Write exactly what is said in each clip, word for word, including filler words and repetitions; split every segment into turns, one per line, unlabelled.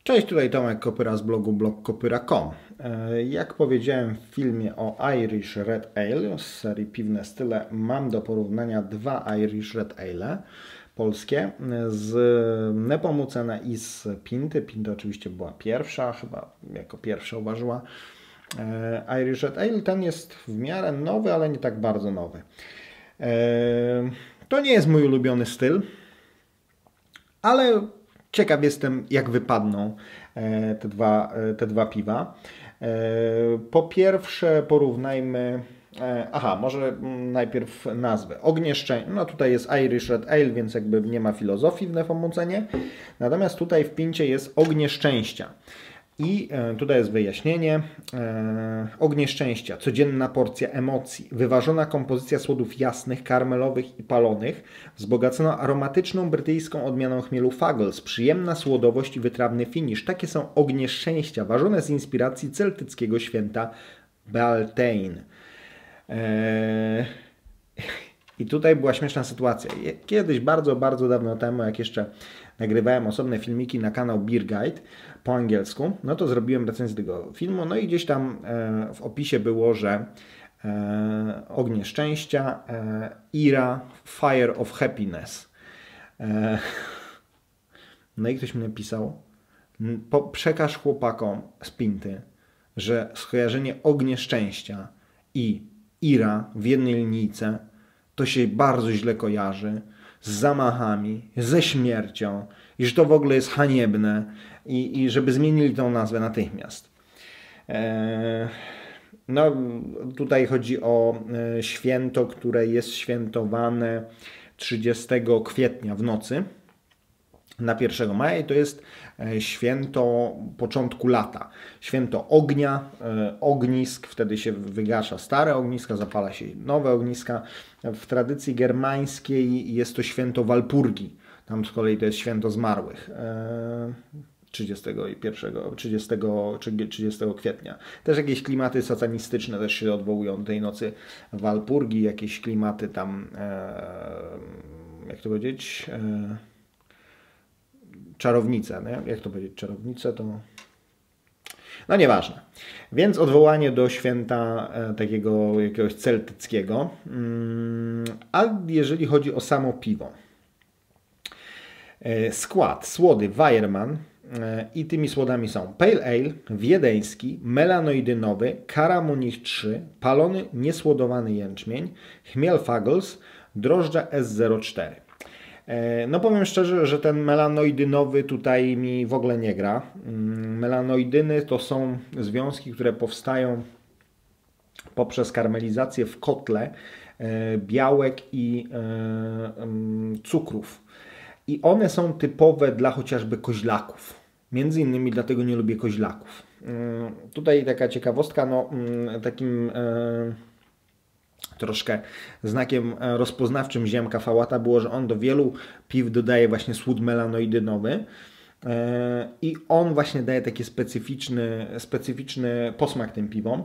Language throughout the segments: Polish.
Cześć, tutaj Tomek Kopyra z blogu blog kopyra kropka com. Jak powiedziałem w filmie o Irish Red Ale z serii Piwne Style, mam do porównania dwa Irish Red Ale polskie z Nepomucena i z Pinty. Pinta oczywiście była pierwsza, chyba jako pierwsza uważała Irish Red Ale. Ten jest w miarę nowy, ale nie tak bardzo nowy. To nie jest mój ulubiony styl, ale ciekaw jestem, jak wypadną te dwa, te dwa piwa. Po pierwsze porównajmy, aha, może najpierw nazwę. Ognie Szczęścia, no tutaj jest Irish Red Ale, więc jakby nie ma filozofii w Nepomucenie. Natomiast tutaj w Pincie jest Ognie Szczęścia. I tutaj jest wyjaśnienie. Ognie Szczęścia, codzienna porcja emocji, wyważona kompozycja słodów jasnych, karmelowych i palonych, wzbogacona aromatyczną brytyjską odmianą chmielu Fuggles, przyjemna słodowość i wytrawny finisz. Takie są Ognie Szczęścia, ważone z inspiracji celtyckiego święta Beltane. Eee... I tutaj była śmieszna sytuacja. Kiedyś, bardzo, bardzo dawno temu, jak jeszcze nagrywałem osobne filmiki na kanał Beer Guide po angielsku, no to zrobiłem recenzję tego filmu, no i gdzieś tam e, w opisie było, że e, Ognie Szczęścia, e, Ira, Fire of Happiness. E, no i ktoś mi napisał, po, przekaż chłopakom z Pinty, że skojarzenie Ognie Szczęścia i Ira w jednej linijce to się bardzo źle kojarzy z zamachami, ze śmiercią i że to w ogóle jest haniebne i, i żeby zmienili tą nazwę natychmiast. Eee, no tutaj chodzi o e, święto, które jest świętowane trzydziestego kwietnia w nocy na pierwszego maja i to jest święto początku lata. Święto ognia, ognisk, wtedy się wygasza stare ogniska, zapala się nowe ogniska. W tradycji germańskiej jest to święto Walpurgi, tam z kolei to jest święto zmarłych. trzydziestego pierwszego, trzydziestego, trzydziestego kwietnia. Też jakieś klimaty satanistyczne też się odwołują do tej nocy Walpurgi, jakieś klimaty tam, jak to powiedzieć, czarownice, nie? Jak to powiedzieć, czarownice to... No nieważne. Więc odwołanie do święta e, takiego jakiegoś celtyckiego. Mm, a jeżeli chodzi o samo piwo. E, skład, słody Weyermann e, i tymi słodami są Pale Ale, wiedeński, melanoidynowy, Karamunich trzy, palony niesłodowany jęczmień, chmiel Fuggles, drożdże S zero cztery. No powiem szczerze, że ten melanoidynowy tutaj mi w ogóle nie gra. Melanoidyny to są związki, które powstają poprzez karmelizację w kotle białek i cukrów. I one są typowe dla chociażby koźlaków. Między innymi dlatego nie lubię koźlaków. Tutaj taka ciekawostka, no takim... troszkę znakiem rozpoznawczym Ziemka Fałata było, że on do wielu piw dodaje właśnie słód melanoidynowy i on właśnie daje taki specyficzny, specyficzny posmak tym piwom.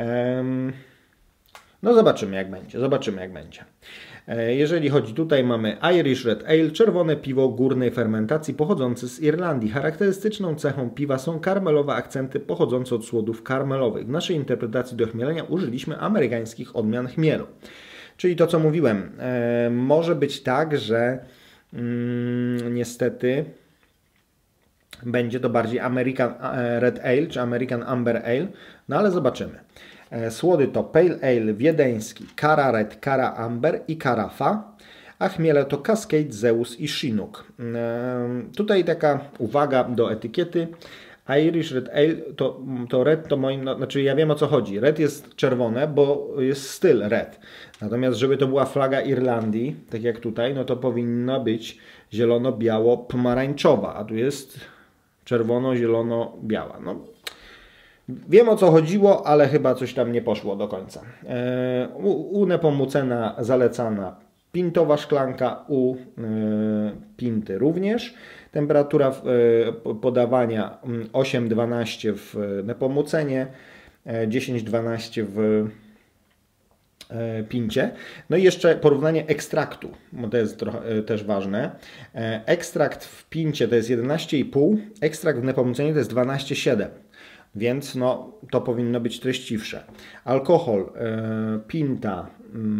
No zobaczymy jak będzie, zobaczymy jak będzie. Jeżeli chodzi tutaj mamy Irish Red Ale, czerwone piwo górnej fermentacji pochodzące z Irlandii. Charakterystyczną cechą piwa są karmelowe akcenty pochodzące od słodów karmelowych. W naszej interpretacji do chmielenia użyliśmy amerykańskich odmian chmielu. Czyli to co mówiłem, e, może być tak, że mm, niestety będzie to bardziej American Red Ale czy American Amber Ale, no ale zobaczymy. Słody to Pale Ale wiedeński, Cara Red, Cara Amber i Carafa, a chmiele to Cascade, Zeus i Chinook. Tutaj taka uwaga do etykiety. Irish Red Ale to, to red to moim, no, znaczy ja wiem o co chodzi. Red jest czerwone, bo jest styl red. Natomiast żeby to była flaga Irlandii, tak jak tutaj, no to powinna być zielono-biało-pomarańczowa, a tu jest czerwono-zielono-biała. No. Wiem o co chodziło, ale chyba coś tam nie poszło do końca. U, u Nepomucena zalecana pintowa szklanka, u y, Pinty również. Temperatura y, podawania osiem dwanaście w Nepomucenie, dziesięć dwanaście w pincie. No i jeszcze porównanie ekstraktu, bo to jest trochę, też ważne. Ekstrakt w pincie to jest jedenaście i pół, ekstrakt w Nepomucenie to jest dwanaście i siedem, więc no, to powinno być treściwsze. Alkohol pinta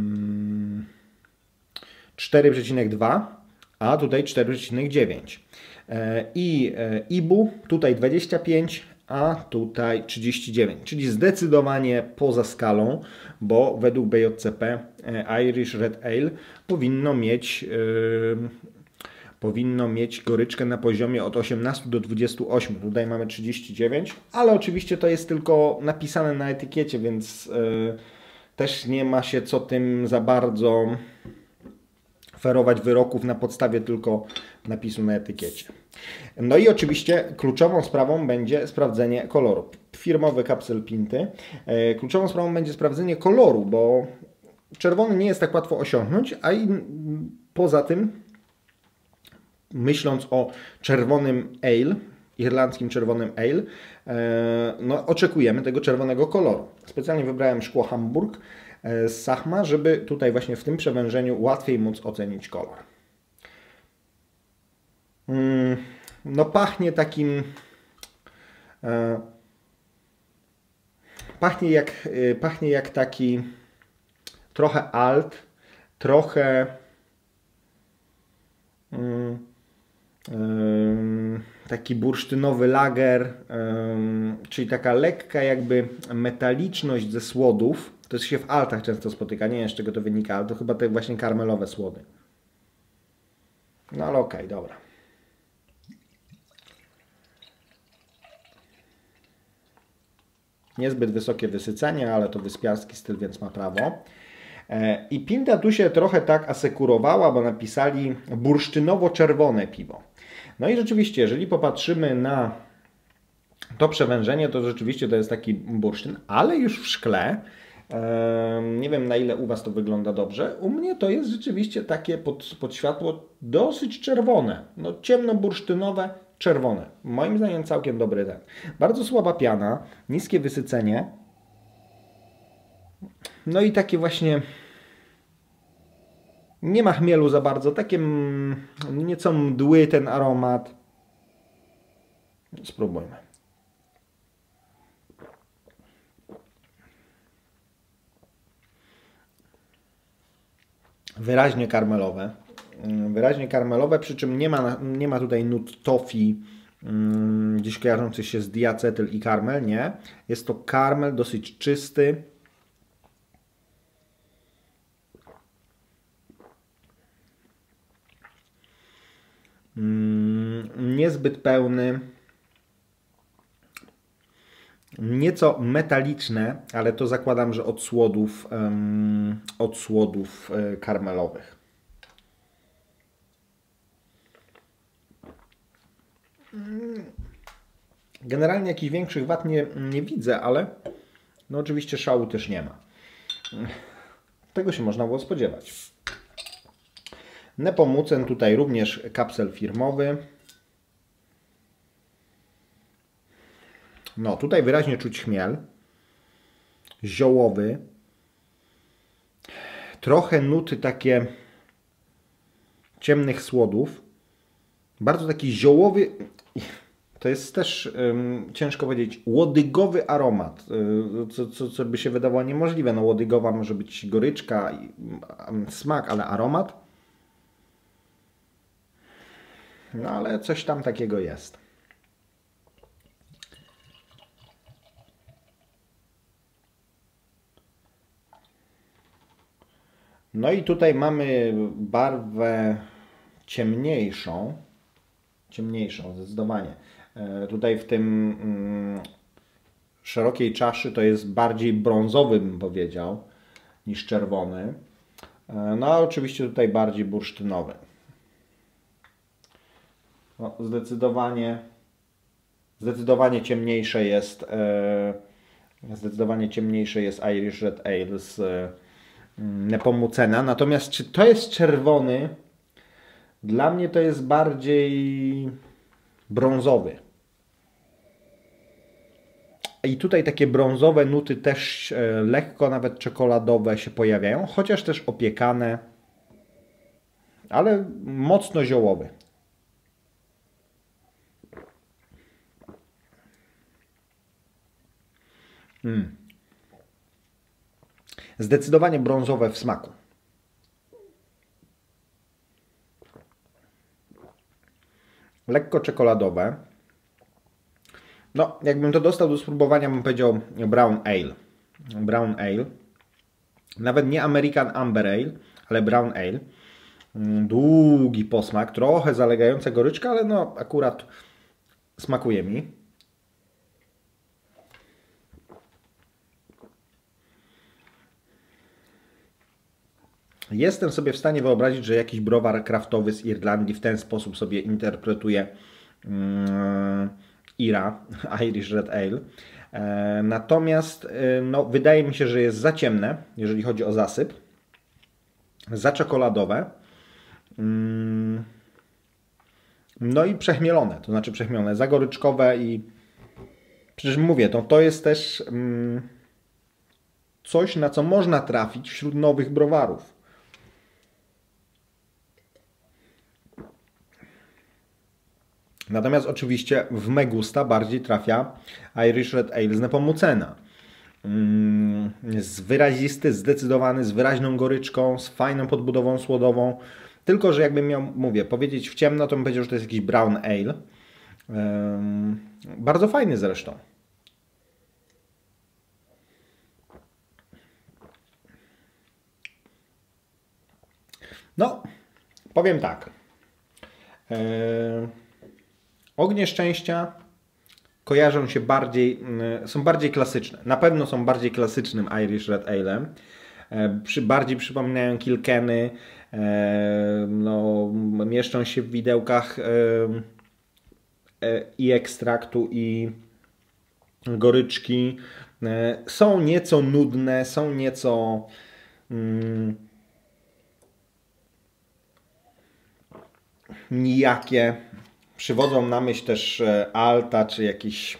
cztery przecinek dwa, a tutaj cztery przecinek dziewięć. I Ibu tutaj dwadzieścia pięć, a tutaj trzydzieści dziewięć, czyli zdecydowanie poza skalą, bo według B J C P Irish Red Ale powinno mieć, yy, powinno mieć goryczkę na poziomie od osiemnastu do dwudziestu ośmiu. Tutaj mamy trzydzieści dziewięć, ale oczywiście to jest tylko napisane na etykiecie, więc yy, też nie ma się co tym za bardzo ferować wyroków na podstawie tylko napisu na etykiecie. No i oczywiście kluczową sprawą będzie sprawdzenie koloru. Firmowy kapsel pinty. Kluczową sprawą będzie sprawdzenie koloru, bo czerwony nie jest tak łatwo osiągnąć, a i poza tym, myśląc o czerwonym ale, irlandzkim czerwonym ale, no oczekujemy tego czerwonego koloru. Specjalnie wybrałem szkło Hamburg z Sachma, żeby tutaj właśnie w tym przewężeniu łatwiej móc ocenić kolor. No pachnie takim... E, pachnie, jak, e, pachnie jak taki trochę alt, trochę mm, e, taki bursztynowy lager, e, czyli taka lekka jakby metaliczność ze słodów. To się w altach często spotyka, nie wiem z czego to wynika, ale to chyba te właśnie karmelowe słody. No ale okej, okay, dobra. Niezbyt wysokie wysycenie, ale to wyspiarski styl, więc ma prawo. I pinta tu się trochę tak asekurowała, bo napisali bursztynowo-czerwone piwo. No i rzeczywiście, jeżeli popatrzymy na to przewężenie, to rzeczywiście to jest taki bursztyn, ale już w szkle. Nie wiem, na ile u Was to wygląda dobrze. U mnie to jest rzeczywiście takie pod, pod światło dosyć czerwone. No ciemno-bursztynowe, czerwone. Moim zdaniem całkiem dobry ten. Bardzo słaba piana, niskie wysycenie. No i takie właśnie... Nie ma chmielu za bardzo. Takie nieco mdły ten aromat. Spróbujmy. Wyraźnie karmelowe. Wyraźnie karmelowe, przy czym nie ma, nie ma tutaj nut toffee, um, gdzieś kojarzących się z diacetyl i karmel, nie. Jest to karmel dosyć czysty. Um, niezbyt pełny. Nieco metaliczne, ale to zakładam, że od słodów, um, od słodów y, karmelowych. Generalnie jakichś większych wad nie, nie widzę, ale no oczywiście szału też nie ma. Tego się można było spodziewać. Nepomucen tutaj również kapsel firmowy. No tutaj wyraźnie czuć chmiel. Ziołowy. Trochę nuty takie ciemnych słodów. Bardzo taki ziołowy, to jest też um, ciężko powiedzieć, łodygowy aromat, co, co, co by się wydawało niemożliwe. No łodygowa może być goryczka, i, um, smak, ale aromat. No ale coś tam takiego jest. No i tutaj mamy barwę ciemniejszą. Ciemniejszą, zdecydowanie. E, tutaj w tym mm, szerokiej czaszy to jest bardziej brązowy, bym powiedział, niż czerwony. E, no a oczywiście tutaj bardziej bursztynowy. No, zdecydowanie, zdecydowanie ciemniejsze jest e, zdecydowanie ciemniejsze jest Irish Red Ale z e, Nepomucena. Natomiast czy to jest czerwony? Dla mnie to jest bardziej brązowy. I tutaj takie brązowe nuty też lekko nawet czekoladowe się pojawiają, chociaż też opiekane, ale mocno ziołowy. Mm. Zdecydowanie brązowe w smaku. Lekko czekoladowe. No, jakbym to dostał do spróbowania, bym powiedział Brown Ale. Brown Ale. Nawet nie American Amber Ale, ale Brown Ale. Długi posmak, trochę zalegająca goryczka, ale no akurat smakuje mi. Jestem sobie w stanie wyobrazić, że jakiś browar kraftowy z Irlandii w ten sposób sobie interpretuje um, I R A, Irish Red Ale. E, natomiast e, no, wydaje mi się, że jest za ciemne, jeżeli chodzi o zasyp. Za czekoladowe. Mm, no i przechmielone, to znaczy przechmielone, za goryczkowe i przecież mówię, to, to jest też mm, coś, na co można trafić wśród nowych browarów. Natomiast oczywiście w me gusta bardziej trafia Irish Red Ale z Nepomucena. Jest wyrazisty, zdecydowany, z wyraźną goryczką, z fajną podbudową słodową. Tylko że jakbym miał, mówię, powiedzieć w ciemno, to bym powiedział, że to jest jakiś Brown Ale. Um, bardzo fajny zresztą. No, powiem tak. Eee, ognie szczęścia kojarzą się bardziej, są bardziej klasyczne. Na pewno są bardziej klasycznym Irish Red Alem. E, przy, bardziej przypominają Kilkenny. E, no, mieszczą się w widełkach e, e, i ekstraktu, i goryczki. E, są nieco nudne, są nieco mm, nijakie. Przywodzą na myśl też Alta, czy jakieś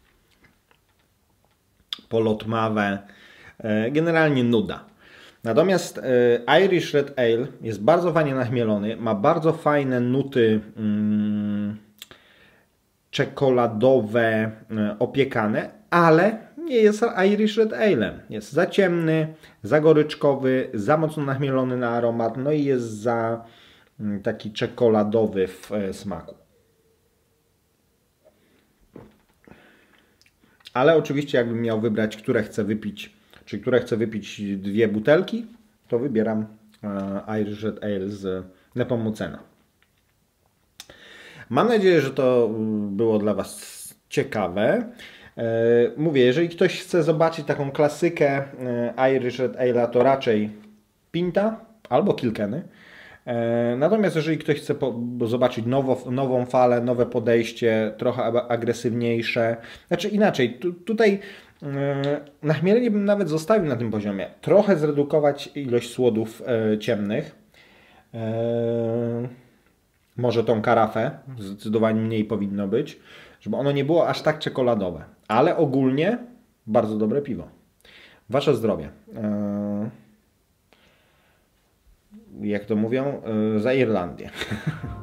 polotmawe. Generalnie nuda. Natomiast Irish Red Ale jest bardzo fajnie nachmielony, ma bardzo fajne nuty mm, czekoladowe, opiekane, ale nie jest Irish Red Ale. Jest za ciemny, za goryczkowy, za mocno nachmielony na aromat, no i jest za taki czekoladowy w smaku. Ale oczywiście jakbym miał wybrać, które chcę wypić, czy które chcę wypić dwie butelki, to wybieram Irish Red Ale z Nepomucena. Mam nadzieję, że to było dla Was ciekawe. Mówię, jeżeli ktoś chce zobaczyć taką klasykę Irish Red Ale, to raczej Pinta albo Kilkenny. Natomiast jeżeli ktoś chce zobaczyć nowo, nową falę, nowe podejście, trochę agresywniejsze, znaczy inaczej, tu, tutaj yy, nachmielenie bym nawet zostawił na tym poziomie. Trochę zredukować ilość słodów yy, ciemnych. Yy, może tą karafę, zdecydowanie mniej powinno być, żeby ono nie było aż tak czekoladowe. Ale ogólnie bardzo dobre piwo. Wasze zdrowie. Yy, jak to mówią, za Irlandię.